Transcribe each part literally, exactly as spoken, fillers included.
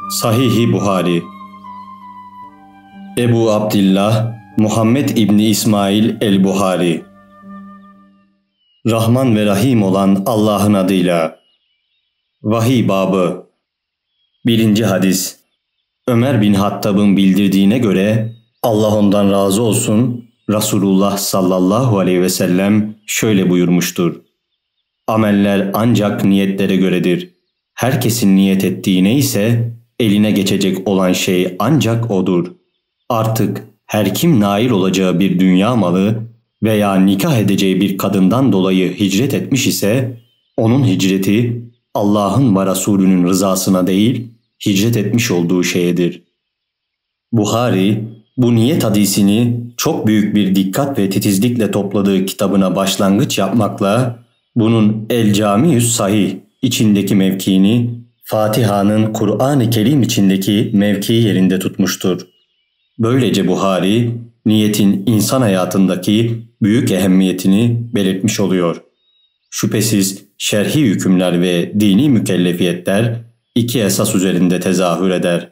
Sahih-i Buhari. Ebu Abdillah Muhammed İbni İsmail el-Buhari. Rahman ve Rahim olan Allah'ın adıyla. Vahiy babı. Birinci hadis. Ömer bin Hattab'ın bildirdiğine göre, Allah ondan razı olsun, Resulullah sallallahu aleyhi ve sellem şöyle buyurmuştur: Ameller ancak niyetlere göredir. Herkesin niyet ettiği neyse eline geçecek olan şey ancak odur. Artık her kim nail olacağı bir dünya malı veya nikah edeceği bir kadından dolayı hicret etmiş ise onun hicreti Allah'ın ve Resulünün rızasına değil, hicret etmiş olduğu şeyedir. Buhari bu niyet hadisini çok büyük bir dikkat ve titizlikle topladığı kitabına başlangıç yapmakla bunun El Camiü's Sahih içindeki mevkiini Fatiha'nın Kur'an-ı Kerim içindeki mevkii yerinde tutmuştur. Böylece Buhari niyetin insan hayatındaki büyük ehemmiyetini belirtmiş oluyor. Şüphesiz şerhi hükümler ve dini mükellefiyetler iki esas üzerinde tezahür eder.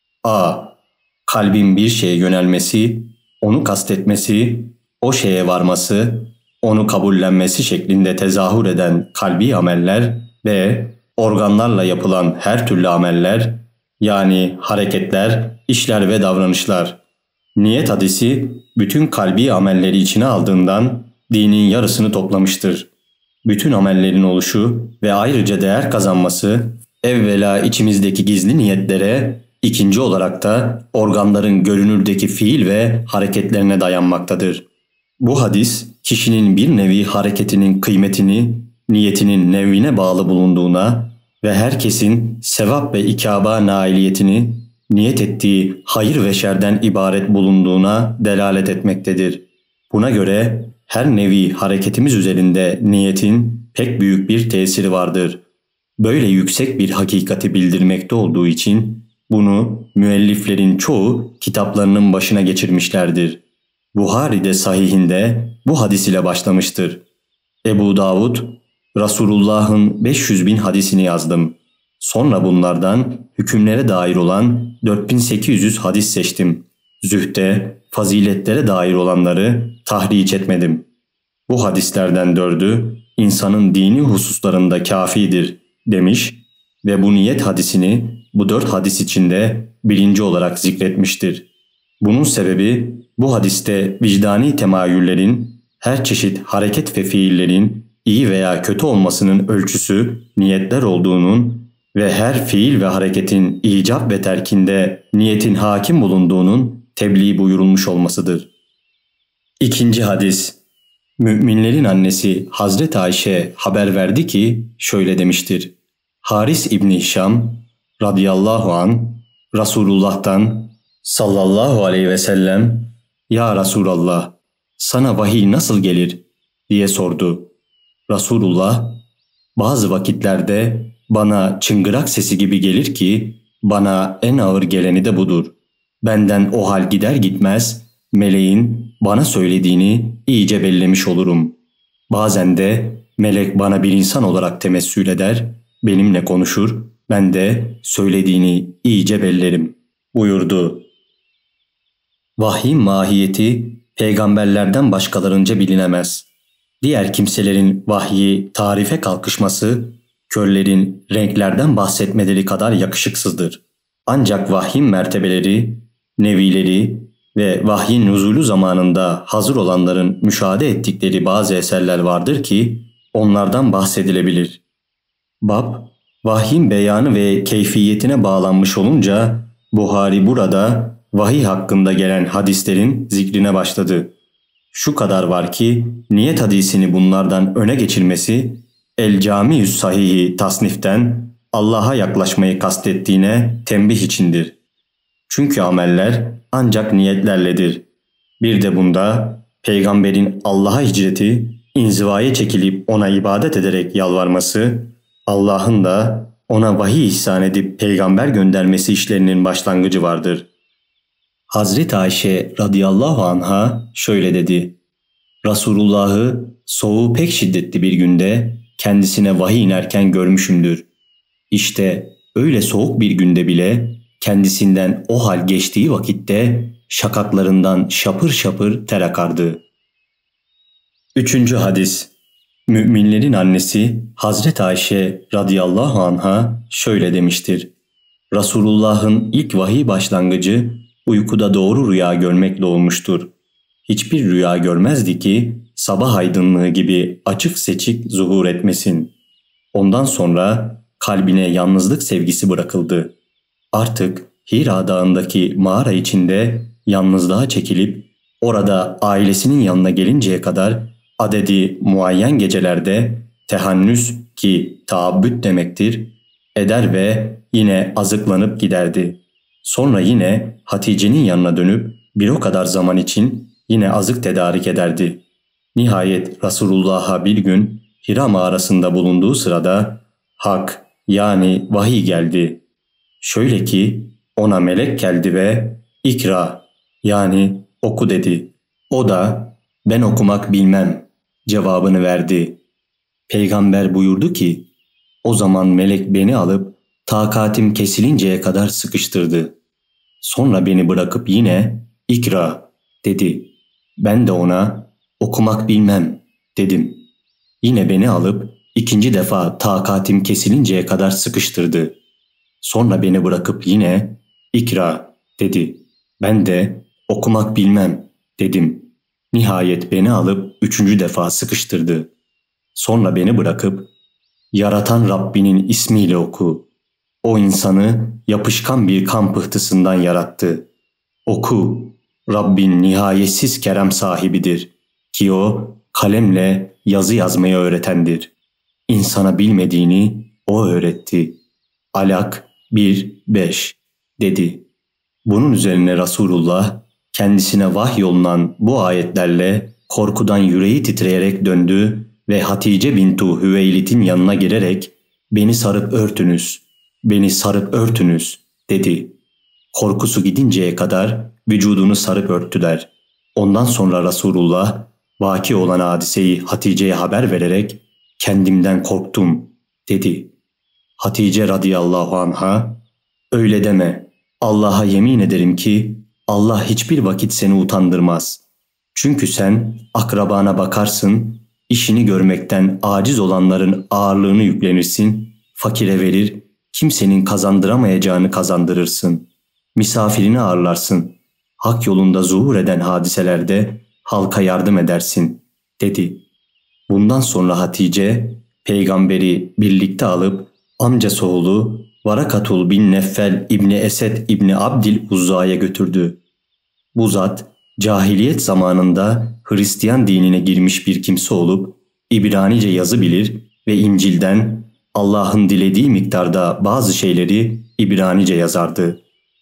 A. Kalbin bir şeye yönelmesi, onu kastetmesi, o şeye varması, onu kabullenmesi şeklinde tezahür eden kalbi ameller ve organlarla yapılan her türlü ameller, yani hareketler, işler ve davranışlar. Niyet hadisi bütün kalbi amelleri içine aldığından dinin yarısını toplamıştır. Bütün amellerin oluşu ve ayrıca değer kazanması evvela içimizdeki gizli niyetlere, ikinci olarak da organların görünürdeki fiil ve hareketlerine dayanmaktadır. Bu hadis kişinin bir nevi hareketinin kıymetini niyetinin nevine bağlı bulunduğuna ve herkesin sevap ve ikaba nailiyetini niyet ettiği hayır ve şerden ibaret bulunduğuna delalet etmektedir. Buna göre her nevi hareketimiz üzerinde niyetin pek büyük bir tesiri vardır. Böyle yüksek bir hakikati bildirmekte olduğu için bunu müelliflerin çoğu kitaplarının başına geçirmişlerdir. Buhari de sahihinde bu hadis ile başlamıştır. Ebu Davud, Resulullah'ın beş yüz bin hadisini yazdım. Sonra bunlardan hükümlere dair olan dört bin sekiz yüz hadis seçtim. Zühde, faziletlere dair olanları tahric etmedim. Bu hadislerden dördü insanın dini hususlarında kafidir demiş ve bu niyet hadisini bu dört hadis içinde birinci olarak zikretmiştir. Bunun sebebi bu hadiste vicdani temayüllerin, her çeşit hareket ve fiillerin iyi veya kötü olmasının ölçüsü niyetler olduğunun ve her fiil ve hareketin icap ve terkinde niyetin hakim bulunduğunun tebliğ buyurulmuş olmasıdır. İkinci hadis. Müminlerin annesi Hazreti Ayşe haber verdi ki şöyle demiştir: Haris İbni Hişam radıyallahu an Resulullah'tan sallallahu aleyhi ve sellem "Ya Resulallah, sana vahiy nasıl gelir?" diye sordu. Resulullah, "Bazı vakitlerde bana çıngırak sesi gibi gelir ki bana en ağır geleni de budur. Benden o hal gider gitmez meleğin bana söylediğini iyice bellemiş olurum. Bazen de melek bana bir insan olarak temessül eder, benimle konuşur, ben de söylediğini iyice bellerim" buyurdu. Vahyin mahiyeti peygamberlerden başkalarınca bilinemez. Diğer kimselerin vahyi tarife kalkışması, körlerin renklerden bahsetmeleri kadar yakışıksızdır. Ancak vahyin mertebeleri, nevileri ve vahyin nuzulu zamanında hazır olanların müşahede ettikleri bazı eserler vardır ki onlardan bahsedilebilir. Bab, vahyin beyanı ve keyfiyetine bağlanmış olunca Buhari burada vahiy hakkında gelen hadislerin zikrine başladı. Şu kadar var ki niyet hadisini bunlardan öne geçirmesi El Camiü's Sahih'i tasniften Allah'a yaklaşmayı kastettiğine tembih içindir. Çünkü ameller ancak niyetlerledir. Bir de bunda peygamberin Allah'a hicreti, inzivaya çekilip ona ibadet ederek yalvarması, Allah'ın da ona vahiy ihsan edip peygamber göndermesi işlerinin başlangıcı vardır. Hazreti Ayşe radıyallahu anha şöyle dedi: Resulullah'ı soğuğu pek şiddetli bir günde kendisine vahiy inerken görmüşümdür. İşte öyle soğuk bir günde bile kendisinden o hal geçtiği vakitte şakaklarından şapır şapır ter akardı. Üçüncü hadis. Müminlerin annesi Hazreti Ayşe radıyallahu anha şöyle demiştir. Resulullah'ın ilk vahiy başlangıcı uykuda doğru rüya görmekle olmuştur. Hiçbir rüya görmezdi ki sabah aydınlığı gibi açık seçik zuhur etmesin. Ondan sonra kalbine yalnızlık sevgisi bırakıldı. Artık Hira Dağı'ndaki mağara içinde yalnızlığa çekilip orada ailesinin yanına gelinceye kadar adedi muayyen gecelerde tehannüs ki taabbüt demektir eder ve yine azıklanıp giderdi. Sonra yine Hatice'nin yanına dönüp bir o kadar zaman için yine azık tedarik ederdi. Nihayet Resulullah'a bir gün Hira mağarasında bulunduğu sırada hak yani vahiy geldi. Şöyle ki ona melek geldi ve ikra yani oku dedi. O da ben okumak bilmem cevabını verdi. Peygamber buyurdu ki o zaman melek beni alıp takatim kesilinceye kadar sıkıştırdı. Sonra beni bırakıp yine ikra dedi. Ben de ona okumak bilmem dedim. Yine beni alıp ikinci defa takatim kesilinceye kadar sıkıştırdı. Sonra beni bırakıp yine ikra dedi. Ben de okumak bilmem dedim. Nihayet beni alıp üçüncü defa sıkıştırdı. Sonra beni bırakıp yaratan Rabbinin ismiyle oku. O insanı yapışkan bir kan pıhtısından yarattı. Oku, Rabbin nihayetsiz kerem sahibidir ki o kalemle yazı yazmayı öğretendir. İnsana bilmediğini o öğretti. Alak bir beş dedi. Bunun üzerine Resulullah kendisine vahyolunan bu ayetlerle korkudan yüreği titreyerek döndü ve Hatice bintu Hüveylid'in yanına girerek beni sarıp örtünüz, beni sarıp örtünüz dedi. Korkusu gidinceye kadar vücudunu sarıp örttüler. Ondan sonra Resulullah vaki olan hadiseyi Hatice'ye haber vererek kendimden korktum dedi. Hatice radıyallahu anha öyle deme, Allah'a yemin ederim ki Allah hiçbir vakit seni utandırmaz. Çünkü sen akrabana bakarsın, işini görmekten aciz olanların ağırlığını yüklenirsin, fakire verir, kimsenin kazandıramayacağını kazandırırsın. Misafirini ağırlarsın, hak yolunda zuhur eden hadiselerde halka yardım edersin, dedi. Bundan sonra Hatice, peygamberi birlikte alıp amcası oğlu Varakatul bin Neffel İbni Esed İbni Abdil Uzza'ya götürdü. Bu zat, cahiliyet zamanında Hristiyan dinine girmiş bir kimse olup İbranice yazı bilir ve İncil'den Allah'ın dilediği miktarda bazı şeyleri İbranice yazardı.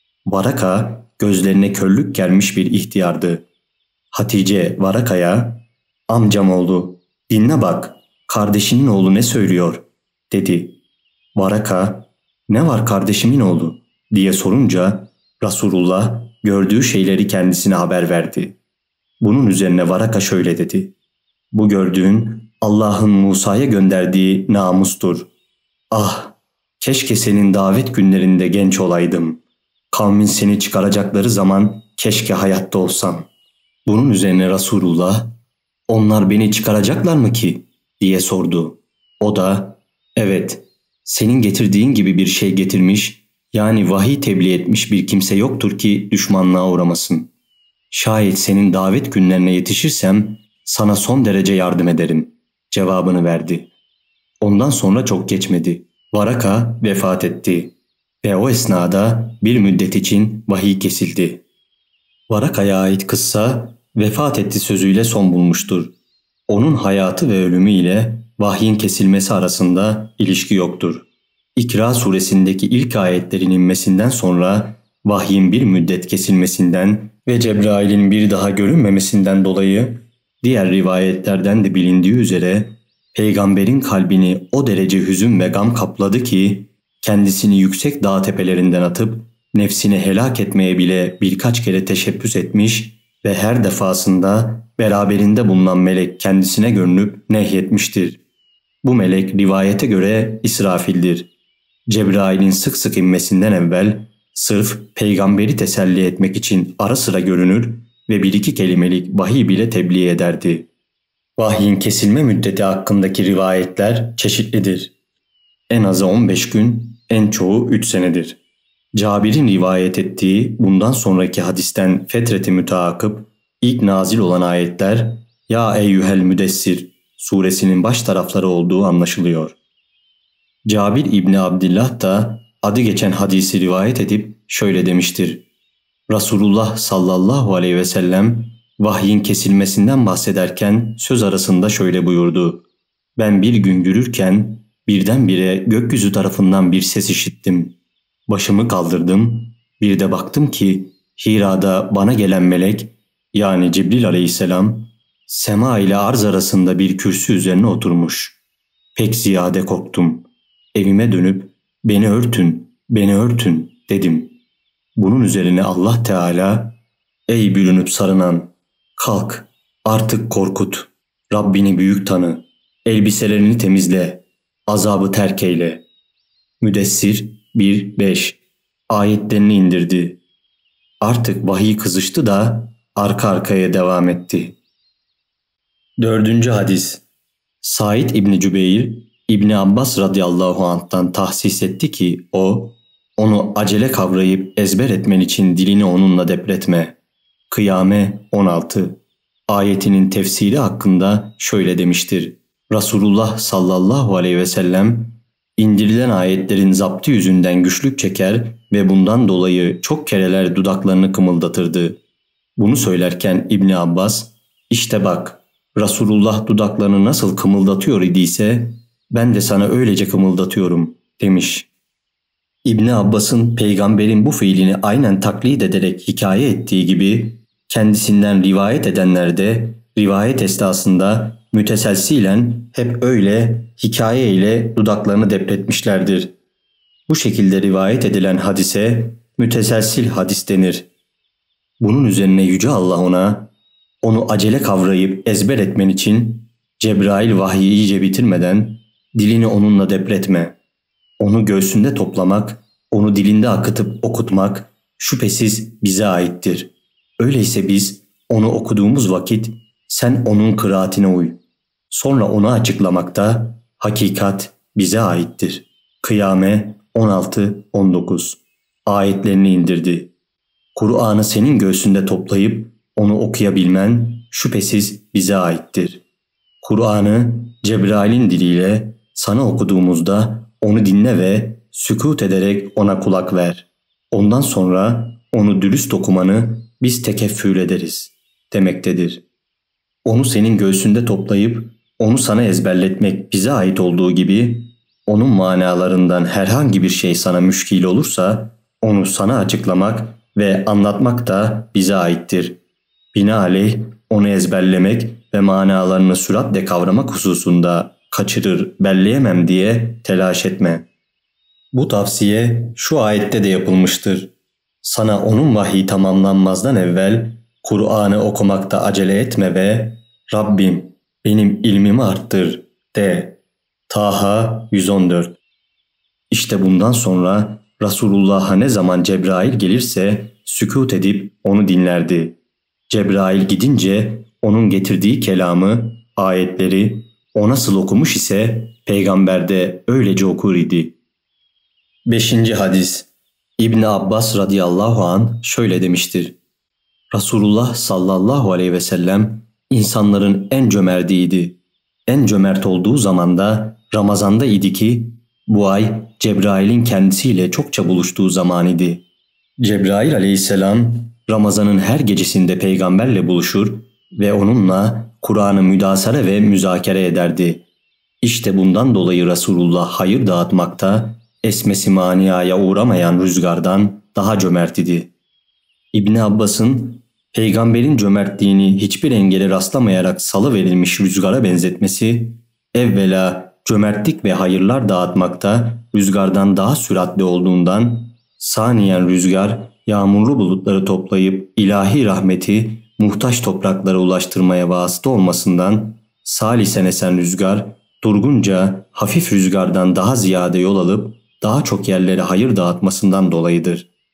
Varaka gözlerine körlük gelmiş bir ihtiyardı. Hatice Varaka'ya amcam oğlu dinle bak kardeşinin oğlu ne söylüyor dedi. Varaka ne var kardeşimin oğlu diye sorunca Resulullah gördüğü şeyleri kendisine haber verdi. Bunun üzerine Varaka şöyle dedi. Bu gördüğün Allah'ın Musa'ya gönderdiği namustur. Ah keşke senin davet günlerinde genç olaydım. Kavmin seni çıkaracakları zaman keşke hayatta olsam. Bunun üzerine Resulullah onlar beni çıkaracaklar mı ki diye sordu. O da evet senin getirdiğin gibi bir şey getirmiş yani vahiy tebliğ etmiş bir kimse yoktur ki düşmanlığa uğramasın. Şayet senin davet günlerine yetişirsem sana son derece yardım ederim cevabını verdi. Ondan sonra çok geçmedi. Varaka vefat etti ve o esnada bir müddet için vahiy kesildi. Varaka'ya ait kıssa vefat etti sözüyle son bulmuştur. Onun hayatı ve ölümü ile vahyin kesilmesi arasında ilişki yoktur. İkra suresindeki ilk ayetlerin inmesinden sonra vahyin bir müddet kesilmesinden ve Cebrail'in bir daha görünmemesinden dolayı diğer rivayetlerden de bilindiği üzere peygamberin kalbini o derece hüzün ve gam kapladı ki kendisini yüksek dağ tepelerinden atıp nefsini helak etmeye bile birkaç kere teşebbüs etmiş ve her defasında beraberinde bulunan melek kendisine görünüp nehyetmiştir. Bu melek rivayete göre İsrafil'dir. Cebrail'in sık sık inmesinden evvel sırf peygamberi teselli etmek için ara sıra görünür ve bir iki kelimelik vahiy bile tebliğ ederdi. Vahyin kesilme müddeti hakkındaki rivayetler çeşitlidir. En azı on beş gün, en çoğu üç senedir. Cabir'in rivayet ettiği bundan sonraki hadisten fetreti müteakıp ilk nazil olan ayetler Ya eyyühel müdessir suresinin baş tarafları olduğu anlaşılıyor. Cabir İbni Abdillah da adı geçen hadisi rivayet edip şöyle demiştir. Resulullah sallallahu aleyhi ve sellem vahyin kesilmesinden bahsederken söz arasında şöyle buyurdu. Ben bir gün yürürken birdenbire gökyüzü tarafından bir ses işittim. Başımı kaldırdım. Bir de baktım ki Hira'da bana gelen melek yani Cibril aleyhisselam sema ile arz arasında bir kürsü üzerine oturmuş. Pek ziyade korktum. Evime dönüp beni örtün, beni örtün dedim. Bunun üzerine Allah Teala ey bürünüp sarınan kalk artık korkut. Rabbini büyük tanı. Elbiselerini temizle. Azabı terk eyle. Müdessir bir beş ayetlerini indirdi. Artık vahiy kızıştı da arka arkaya devam etti. Dördüncü hadis. Said İbni Cübeyr İbni Abbas radıyallahu anh'tan tahsis etti ki o, onu acele kavrayıp ezber etmen için dilini onunla depretme. Kıyame on altı ayetinin tefsiri hakkında şöyle demiştir. Resulullah sallallahu aleyhi ve sellem indirilen ayetlerin zaptı yüzünden güçlük çeker ve bundan dolayı çok kereler dudaklarını kımıldatırdı. Bunu söylerken İbni Abbas işte bak Resulullah dudaklarını nasıl kımıldatıyor idiyse ben de sana öylece kımıldatıyorum demiş. İbni Abbas'ın peygamberin bu fiilini aynen taklit ederek hikaye ettiği gibi kendisinden rivayet edenler de rivayet esnasında müteselsilen hep öyle hikaye ile dudaklarını depretmişlerdir. Bu şekilde rivayet edilen hadise müteselsil hadis denir. Bunun üzerine Yüce Allah ona, onu acele kavrayıp ezber etmen için Cebrail vahyi iyice bitirmeden dilini onunla depretme. Onu göğsünde toplamak, onu dilinde akıtıp okutmak şüphesiz bize aittir. Öyleyse biz onu okuduğumuz vakit sen onun kıraatine uy. Sonra onu açıklamakta hakikat bize aittir. Kıyame on altı on dokuz ayetlerini indirdi. Kur'an'ı senin göğsünde toplayıp onu okuyabilmen şüphesiz bize aittir. Kur'an'ı Cebrail'in diliyle sana okuduğumuzda onu dinle ve sükût ederek ona kulak ver. Ondan sonra onu dürüst okumanı biz tekeffül ederiz demektedir. Onu senin göğsünde toplayıp onu sana ezberletmek bize ait olduğu gibi onun manalarından herhangi bir şey sana müşkil olursa onu sana açıklamak ve anlatmak da bize aittir. Binaenaleyh onu ezberlemek ve manalarını süratle kavramak hususunda kaçırır, belleyemem diye telaş etme. Bu tavsiye şu ayette de yapılmıştır. Sana onun vahyi tamamlanmazdan evvel Kur'an'ı okumakta acele etme ve Rabbim benim ilmimi arttır de. Taha yüz on dört. İşte bundan sonra Resulullah'a ne zaman Cebrail gelirse sükût edip onu dinlerdi. Cebrail gidince onun getirdiği kelamı, ayetleri o nasıl okumuş ise peygamber de öylece okur idi. Beşinci hadis. İbni Abbas radıyallahu anh şöyle demiştir. Resulullah sallallahu aleyhi ve sellem insanların en cömertiydi. En cömert olduğu zaman da Ramazan'da idi ki bu ay Cebrail'in kendisiyle çokça buluştuğu zaman idi. Cebrail aleyhisselam Ramazan'ın her gecesinde peygamberle buluşur ve onunla Kur'an'ı müdasara ve müzakere ederdi. İşte bundan dolayı Resulullah hayır dağıtmakta esmesi maniaya uğramayan rüzgardan daha cömert idi. İbni Abbas'ın peygamberin cömertliğini hiçbir engele rastlamayarak salıverilmiş rüzgara benzetmesi, evvela cömertlik ve hayırlar dağıtmakta rüzgardan daha süratli olduğundan, saniyen rüzgar yağmurlu bulutları toplayıp ilahi rahmeti muhtaç topraklara ulaştırmaya vasıta olmasından, salisen esen rüzgar durgunca hafif rüzgardan daha ziyade yol alıp daha çok yerlere hayır dağıtmasından dolayıdır.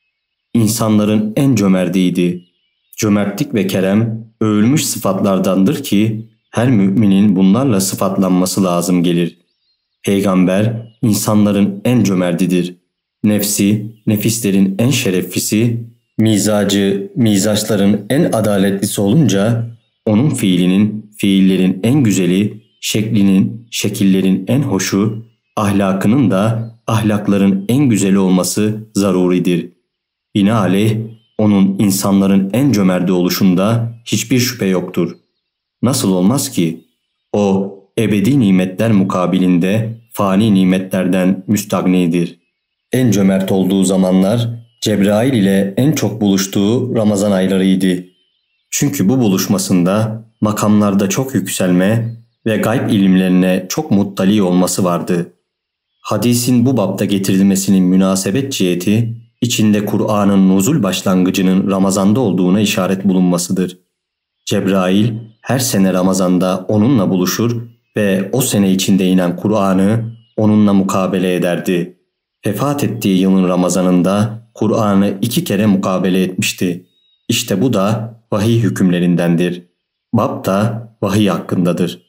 insanların en cömertiydi. Cömertlik ve kerem övülmüş sıfatlardandır ki her müminin bunlarla sıfatlanması lazım gelir. Peygamber insanların en cömertidir. Nefsi, nefislerin en şereflisi, mizacı, mizaçların en adaletlisi olunca onun fiilinin, fiillerin en güzeli, şeklinin, şekillerin en hoşu, ahlakının da ahlakların en güzeli olması zaruridir. Binaenaleyh onun insanların en cömerti oluşunda hiçbir şüphe yoktur. Nasıl olmaz ki? O ebedi nimetler mukabilinde fani nimetlerden müstagnidir. En cömert olduğu zamanlar Cebrail ile en çok buluştuğu Ramazan aylarıydı. Çünkü bu buluşmasında makamlarda çok yükselme ve gayb ilimlerine çok muttali olması vardı. Hadisin bu bapta getirilmesinin münasebet ciheti, içinde Kur'an'ın nuzul başlangıcının Ramazan'da olduğuna işaret bulunmasıdır. Cebrail her sene Ramazan'da onunla buluşur ve o sene içinde inen Kur'an'ı onunla mukabele ederdi. Vefat ettiği yılın Ramazan'ında Kur'an'ı iki kere mukabele etmişti. İşte bu da vahiy hükümlerindendir. Bab da vahiy hakkındadır.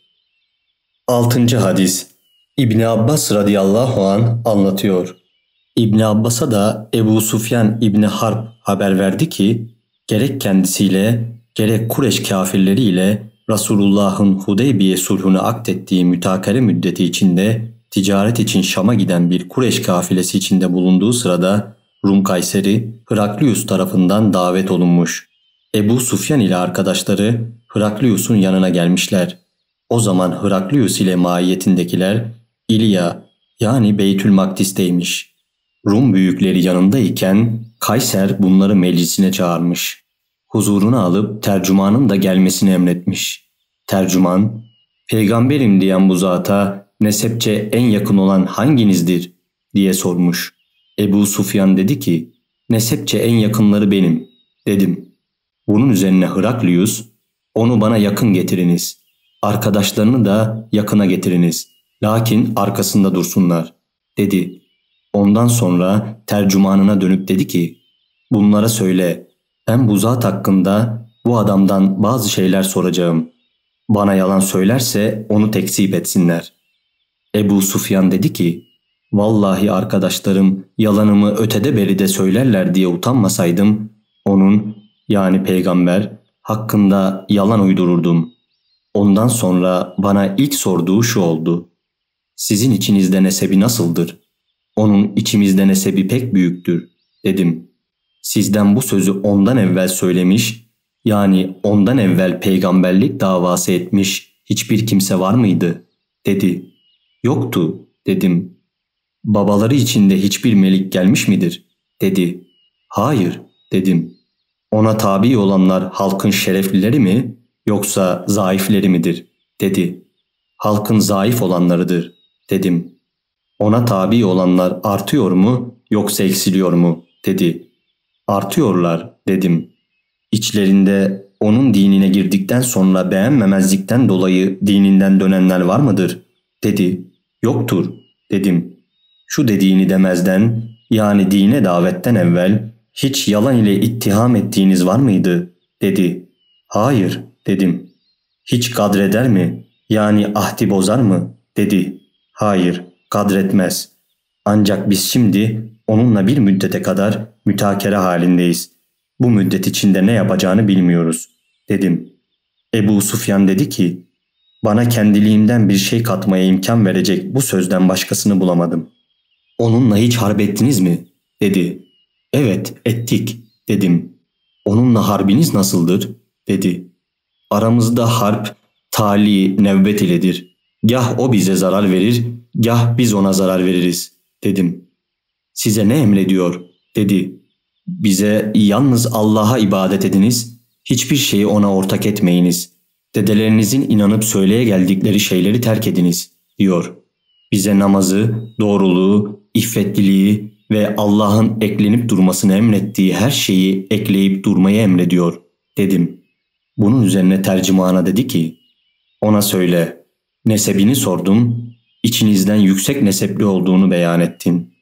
Altıncı hadis. İbni Abbas radıyallahu an anlatıyor. İbni Abbas'a da Ebu Sufyan İbni Harp haber verdi ki gerek kendisiyle gerek Kureş kafirleriyle Resulullah'ın Hudeybiye sulhunu akdettiği mütakere müddeti içinde ticaret için Şam'a giden bir Kureş kafilesi içinde bulunduğu sırada Rum Kayseri Heraklius tarafından davet olunmuş. Ebu Sufyan ile arkadaşları Heraklius'un yanına gelmişler. O zaman Heraklius ile maiyetindekiler İlya yani Beytül Makdis'teymiş. Rum büyükleri yanındayken Kayser bunları meclisine çağırmış. Huzuruna alıp tercümanın da gelmesini emretmiş. Tercüman, "Peygamberim diyen bu zata nesepçe en yakın olan hanginizdir?" diye sormuş. Ebu Sufyan dedi ki, "Nesepçe en yakınları benim." dedim. Bunun üzerine Heraklius, "Onu bana yakın getiriniz. Arkadaşlarını da yakına getiriniz. Lakin arkasında dursunlar." dedi. Ondan sonra tercümanına dönüp dedi ki, "Bunlara söyle, ben bu zat hakkında bu adamdan bazı şeyler soracağım. Bana yalan söylerse onu tekzip etsinler." Ebu Sufyan dedi ki, "Vallahi arkadaşlarım yalanımı ötede beride söylerler diye utanmasaydım, onun yani peygamber hakkında yalan uydururdum." Ondan sonra bana ilk sorduğu şu oldu: "Sizin içinizde nesebi nasıldır?" "Onun içimizde nesebi pek büyüktür." dedim. "Sizden bu sözü ondan evvel söylemiş, yani ondan evvel peygamberlik davası etmiş hiçbir kimse var mıydı?" dedi. "Yoktu." dedim. "Babaları içinde hiçbir melik gelmiş midir?" dedi. "Hayır." dedim. "Ona tabi olanlar halkın şereflileri mi yoksa zayıfleri midir?" dedi. "Halkın zayıf olanlarıdır." dedim. "Ona tabi olanlar artıyor mu yoksa eksiliyor mu?" dedi. "Artıyorlar." dedim. "İçlerinde onun dinine girdikten sonra beğenmemezlikten dolayı dininden dönenler var mıdır?" dedi. "Yoktur." dedim. "Şu dediğini demezden, yani dine davetten evvel hiç yalan ile ittiham ettiğiniz var mıydı?" dedi. "Hayır." dedim. "Hiç kadreder mi? Yani ahdi bozar mı?" dedi. "Hayır, kadretmez. Ancak biz şimdi onunla bir müddete kadar mütakere halindeyiz. Bu müddet içinde ne yapacağını bilmiyoruz." dedim. Ebu Sufyan dedi ki, "Bana kendiliğimden bir şey katmaya imkan verecek bu sözden başkasını bulamadım." "Onunla hiç harp ettiniz mi?" dedi. "Evet, ettik." dedim. "Onunla harbiniz nasıldır?" dedi. "Aramızda harp, tali, nevbet iledir. Gah o bize zarar verir, gah biz ona zarar veririz." dedim. "Size ne emrediyor?" dedi. "Bize yalnız Allah'a ibadet ediniz, hiçbir şeyi ona ortak etmeyiniz. Dedelerinizin inanıp söyleye geldikleri şeyleri terk ediniz," diyor. "Bize namazı, doğruluğu, iffetliliği ve Allah'ın eklenip durmasını emrettiği her şeyi ekleyip durmayı emrediyor," dedim. Bunun üzerine tercümana dedi ki, "Ona söyle, nesebini sordum, içinizden yüksek nesepli olduğunu beyan ettin.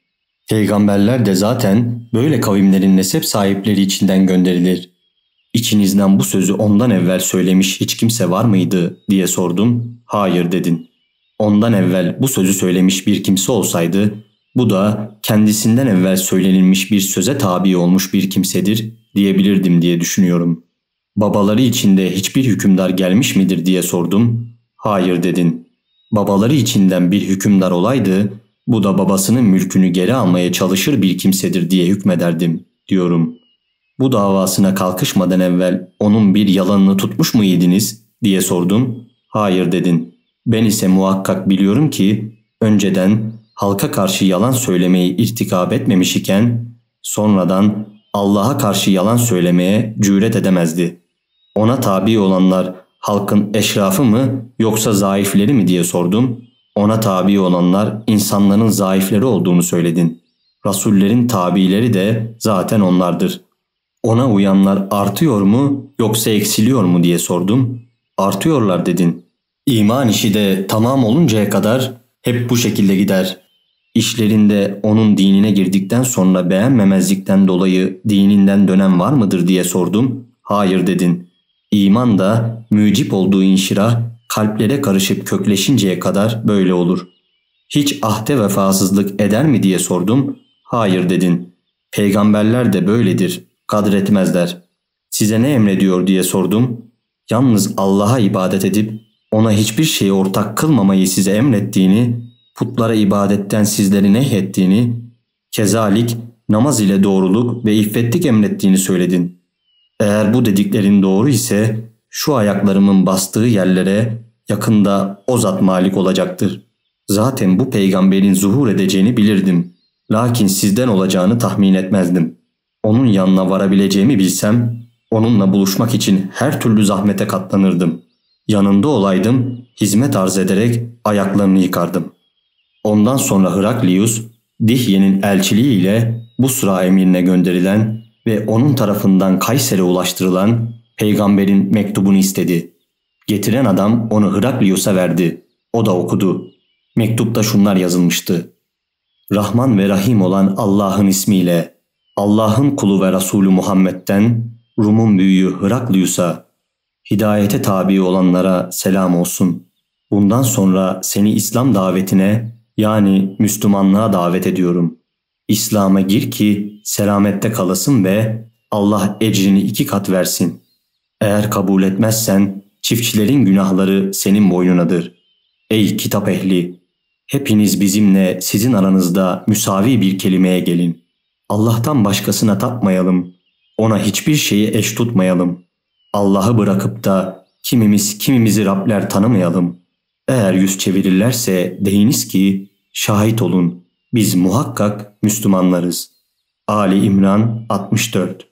Peygamberler de zaten böyle kavimlerin nesep sahipleri içinden gönderilir. İçinizden bu sözü ondan evvel söylemiş hiç kimse var mıydı diye sordum. Hayır dedin. Ondan evvel bu sözü söylemiş bir kimse olsaydı, bu da kendisinden evvel söylenilmiş bir söze tabi olmuş bir kimsedir diyebilirdim diye düşünüyorum. Babaları içinde hiçbir hükümdar gelmiş midir diye sordum. Hayır dedin. Babaları içinden bir hükümdar olaydı, bu da babasının mülkünü geri almaya çalışır bir kimsedir diye hükmederdim diyorum. Bu davasına kalkışmadan evvel onun bir yalanını tutmuş muydunuz diye sordum. Hayır dedin. Ben ise muhakkak biliyorum ki önceden halka karşı yalan söylemeyi irtikab etmemiş iken sonradan Allah'a karşı yalan söylemeye cüret edemezdi. Ona tabi olanlar halkın eşrafı mı yoksa zayıfleri mi diye sordum. Ona tabi olanlar insanların zayıfleri olduğunu söyledin. Rasullerin tabileri de zaten onlardır. Ona uyanlar artıyor mu yoksa eksiliyor mu diye sordum. Artıyorlar dedin. İman işi de tamam oluncaya kadar hep bu şekilde gider. İşlerinde onun dinine girdikten sonra beğenmemezlikten dolayı dininden dönen var mıdır diye sordum. Hayır dedin. İman da mücip olduğu inşirah kalplere karışıp kökleşinceye kadar böyle olur. Hiç ahde vefasızlık eder mi diye sordum. Hayır dedin. Peygamberler de böyledir. Kadretmezler. Size ne emrediyor diye sordum. Yalnız Allah'a ibadet edip ona hiçbir şeyi ortak kılmamayı size emrettiğini, putlara ibadetten sizleri nehyettiğini, kezalik namaz ile doğruluk ve iffetlik emrettiğini söyledin. Eğer bu dediklerin doğru ise şu ayaklarımın bastığı yerlere yakında o zat malik olacaktır. Zaten bu peygamberin zuhur edeceğini bilirdim. Lakin sizden olacağını tahmin etmezdim. Onun yanına varabileceğimi bilsem onunla buluşmak için her türlü zahmete katlanırdım. Yanında olaydım, hizmet arz ederek ayaklarını yıkardım. Ondan sonra Hıraklius, Dihye'nin elçiliğiyle Busra emirine gönderilen ve onun tarafından Kayser'e ulaştırılan peygamberin mektubunu istedi. Getiren adam onu Hıraklius'a verdi. O da okudu. Mektupta şunlar yazılmıştı. Rahman ve Rahim olan Allah'ın ismiyle, Allah'ın kulu ve Resulü Muhammed'den Rum'un büyüğü Hıraklius'a, hidayete tabi olanlara selam olsun. Bundan sonra seni İslam davetine yani Müslümanlığa davet ediyorum. İslam'a gir ki selamette kalasın ve Allah ecrini iki kat versin. Eğer kabul etmezsen çiftçilerin günahları senin boynunadır. Ey kitap ehli! Hepiniz bizimle sizin aranızda müsavi bir kelimeye gelin. Allah'tan başkasına tapmayalım. Ona hiçbir şeyi eş tutmayalım. Allah'ı bırakıp da kimimiz kimimizi Rabler tanımayalım. Eğer yüz çevirirlerse deyiniz ki şahit olun. Biz muhakkak Müslümanlarız. Ali İmran altmış dört.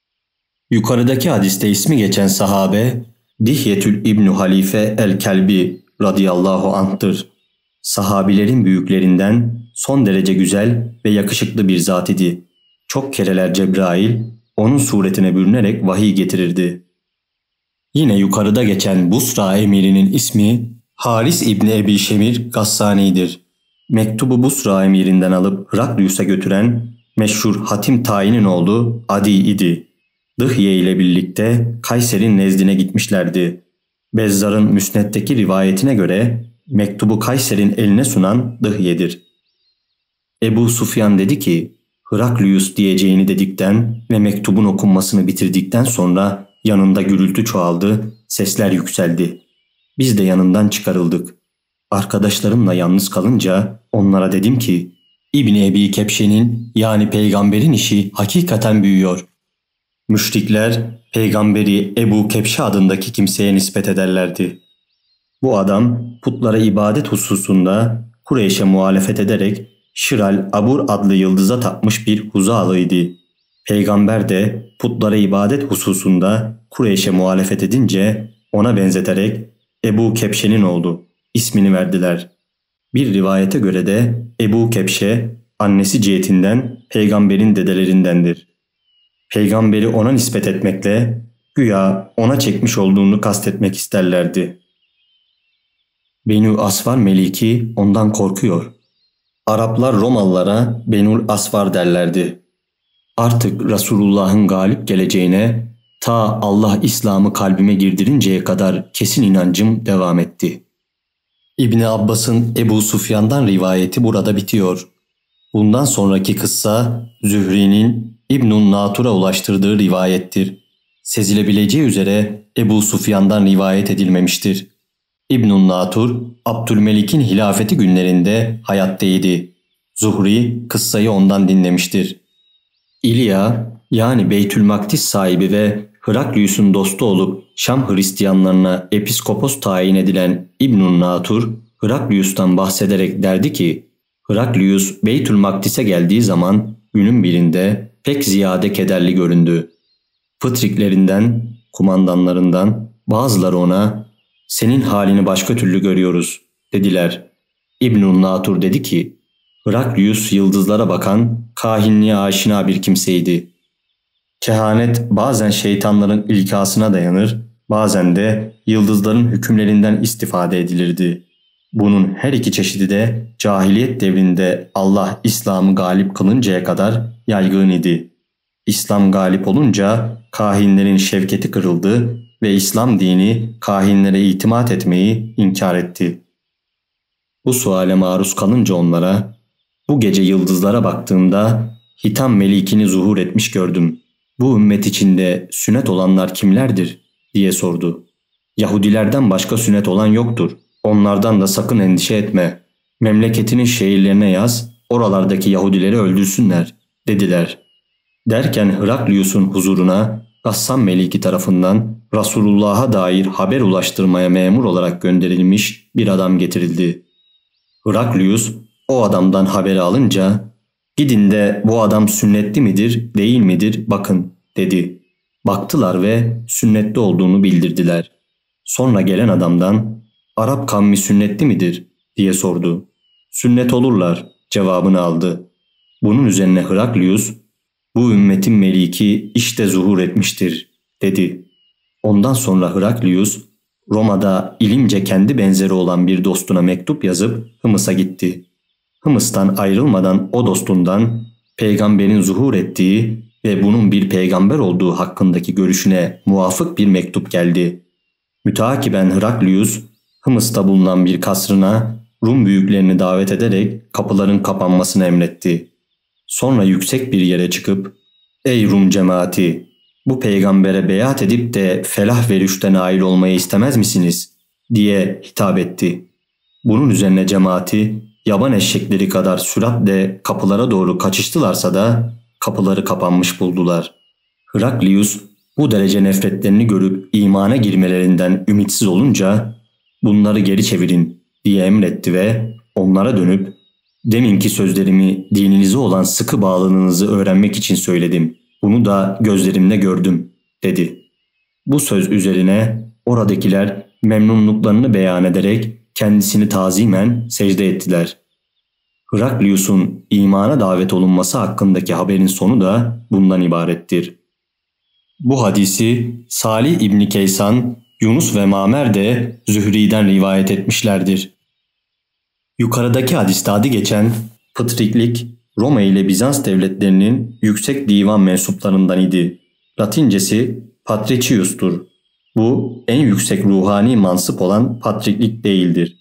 Yukarıdaki hadiste ismi geçen sahabe Dihyetül İbnü Halife el-Kelbi radıyallahu anh'tır. Sahabilerin büyüklerinden son derece güzel ve yakışıklı bir zat idi. Çok kereler Cebrail onun suretine bürünerek vahiy getirirdi. Yine yukarıda geçen Busra emirinin ismi Haris İbni Ebi Şemir Gassani'dir. Mektubu Busra emirinden alıp Hıraklius'a götüren meşhur Hatim Tayin'in oğlu Adi idi. Dıhye ile birlikte Kayser'in nezdine gitmişlerdi. Bezzar'ın Müsned'deki rivayetine göre mektubu Kayser'in eline sunan Dıhye'dir. Ebu Sufyan dedi ki, Hıraklius diyeceğini dedikten ve mektubun okunmasını bitirdikten sonra yanında gürültü çoğaldı, sesler yükseldi. Biz de yanından çıkarıldık. Arkadaşlarımla yalnız kalınca onlara dedim ki, İbni Ebi Kepşe'nin yani peygamberin işi hakikaten büyüyor. Müşrikler peygamberi Ebu Kepşe adındaki kimseye nispet ederlerdi. Bu adam putlara ibadet hususunda Kureyş'e muhalefet ederek Şiral Abur adlı yıldıza tapmış bir Huzalıydı. Peygamber de putlara ibadet hususunda Kureyş'e muhalefet edince ona benzeterek Ebu Kepşe'nin oğlu ismini verdiler. Bir rivayete göre de Ebu Kepşe annesi cihetinden peygamberin dedelerindendir. Peygamberi ona nispet etmekle güya ona çekmiş olduğunu kastetmek isterlerdi. Benü Asfar Meliki ondan korkuyor. Araplar Romalılara Benul Asfar derlerdi. Artık Resulullah'ın galip geleceğine ta Allah İslam'ı kalbime girdirinceye kadar kesin inancım devam etti. İbni Abbas'ın Ebu Sufyan'dan rivayeti burada bitiyor. Bundan sonraki kıssa Zühri'nin İbn-i Natur'a ulaştırdığı rivayettir. Sezilebileceği üzere Ebu Sufyan'dan rivayet edilmemiştir. İbn-i Natur, Abdülmelik'in hilafeti günlerinde hayattaydı. Zuhri kıssayı ondan dinlemiştir. İlya, yani Beytülmakdis sahibi ve Heraklius'un dostu olup Şam Hristiyanlarına episkopos tayin edilen İbn-i Natur, Heraklius'tan bahsederek derdi ki, Heraklius Beytülmakdis'e geldiği zaman günün birinde pek ziyade kederli göründü. Fıtriklerinden, kumandanlarından bazıları ona, senin halini başka türlü görüyoruz dediler. İbn-i Natur dedi ki, Heraklius yıldızlara bakan, kahinliğe aşina bir kimseydi. Kehanet bazen şeytanların ilkasına dayanır, bazen de yıldızların hükümlerinden istifade edilirdi. Bunun her iki çeşidi de cahiliyet devrinde Allah İslam'ı galip kılıncaya kadar yaygın idi. İslam galip olunca kahinlerin şevketi kırıldı ve İslam dini kahinlere itimat etmeyi inkar etti. Bu suale maruz kalınca onlara, bu gece yıldızlara baktığımda Hitam melikini zuhur etmiş gördüm. Bu ümmet içinde sünnet olanlar kimlerdir diye sordu. Yahudilerden başka sünnet olan yoktur. Onlardan da sakın endişe etme. Memleketinin şehirlerine yaz, oralardaki Yahudileri öldürsünler dediler. Derken Heraklius'un huzuruna Gassan Meliki tarafından Resulullah'a dair haber ulaştırmaya memur olarak gönderilmiş bir adam getirildi. Heraklius o adamdan haberi alınca, gidin de bu adam sünnetli midir değil midir bakın dedi. Baktılar ve sünnetli olduğunu bildirdiler. Sonra gelen adamdan, Arap kavmi sünnetli midir diye sordu. Sünnet olurlar cevabını aldı. Bunun üzerine Heraklius, bu ümmetin meliki işte zuhur etmiştir dedi. Ondan sonra Heraklius Roma'da ilimce kendi benzeri olan bir dostuna mektup yazıp Hımıs'a gitti. Hımıs'tan ayrılmadan o dostundan peygamberin zuhur ettiği ve bunun bir peygamber olduğu hakkındaki görüşüne muvafık bir mektup geldi. Müteakiben Heraklius Hımıs'ta bulunan bir kasrına Rum büyüklerini davet ederek kapıların kapanmasını emretti. Sonra yüksek bir yere çıkıp, ''Ey Rum cemaati, bu peygambere beyat edip de felah ve rüşte nail olmayı istemez misiniz?'' diye hitap etti. Bunun üzerine cemaati yaban eşekleri kadar süratle kapılara doğru kaçıştılarsa da kapıları kapanmış buldular. Heraklius bu derece nefretlerini görüp imana girmelerinden ümitsiz olunca bunları geri çevirin diye emretti ve onlara dönüp deminki sözlerimi dininize olan sıkı bağlılığınızı öğrenmek için söyledim. Bunu da gözlerimle gördüm dedi. Bu söz üzerine oradakiler memnunluklarını beyan ederek kendisini tazimen secde ettiler. Heraklius'un imana davet olunması hakkındaki haberin sonu da bundan ibarettir. Bu hadisi Salih İbni Keysan, Yunus ve Mamer de Zühri'den rivayet etmişlerdir. Yukarıdaki hadiste adı geçen Pıtriklik, Roma ile Bizans devletlerinin yüksek divan mensuplarından idi. Latincesi Patricius'tur. Bu en yüksek ruhani mansıp olan patriklik değildir.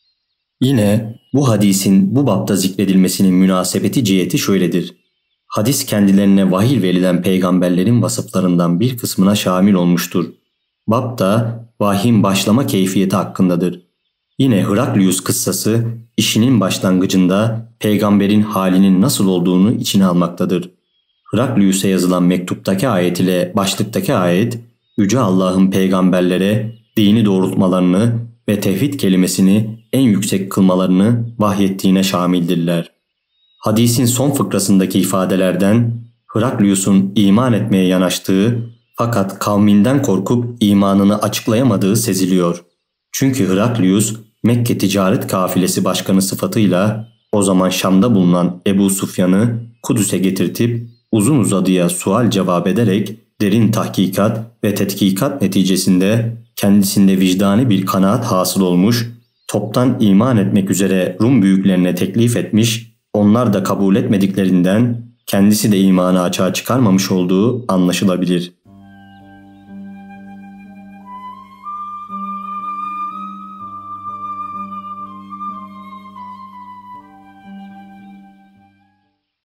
Yine bu hadisin bu bapta zikredilmesinin münasebeti ciheti şöyledir. Hadis kendilerine vahiy verilen peygamberlerin vasıflarından bir kısmına şamil olmuştur. Bab da vahyin başlama keyfiyeti hakkındadır. Yine Heraklius kıssası işinin başlangıcında peygamberin halinin nasıl olduğunu içine almaktadır. Heraklius'e yazılan mektuptaki ayet ile başlıktaki ayet, Yüce Allah'ın peygamberlere dini doğrultmalarını ve tevhid kelimesini en yüksek kılmalarını vahyettiğine şamildirler. Hadisin son fıkrasındaki ifadelerden Heraklius'un iman etmeye yanaştığı fakat kavminden korkup imanını açıklayamadığı seziliyor. Çünkü Heraklius Mekke ticaret kafilesi başkanı sıfatıyla o zaman Şam'da bulunan Ebu Sufyan'ı Kudüs'e getirtip uzun uzadıya sual cevap ederek derin tahkikat ve tetkikat neticesinde kendisinde vicdani bir kanaat hasıl olmuş, toptan iman etmek üzere Rum büyüklerine teklif etmiş onlar da kabul etmediklerinden kendisi de imanı açığa çıkarmamış olduğu anlaşılabilir.